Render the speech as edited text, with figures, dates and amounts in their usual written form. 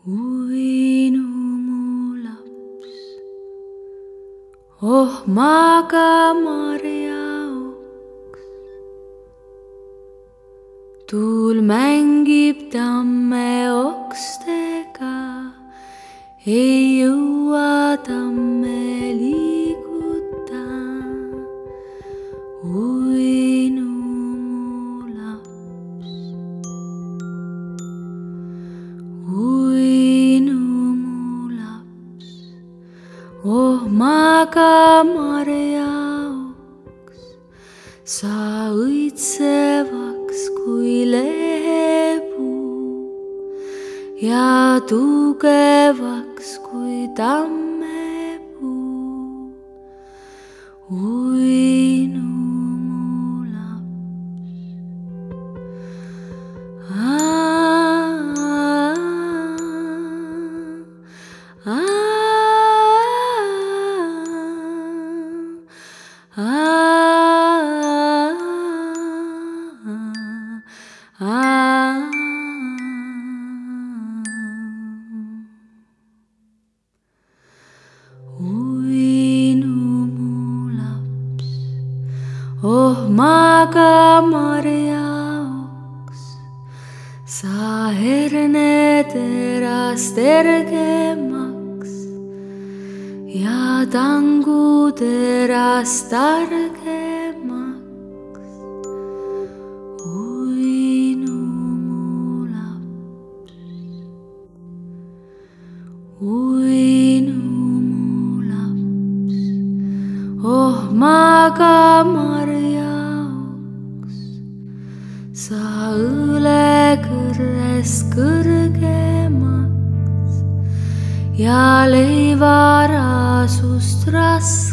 Uinu mu laps, oh maga marjauks. Tuul mängib tamme okstega, ei jõua tamme liiguta. Uinu mu laps, uinu mu laps, oh maga marjauks. Sa õitsevaks kui lehepuu ja tugevaks kui tammepuu. Uinu mu laps, Uinu mu laps, oh maga marjauks. Sa hernederast ergemaks ja tanguderast targemaks. Uinu mu laps, uinu mu laps, oh maga marjauks. Sa õlekõrres kõrgemaks ja leivarasust raskemaks.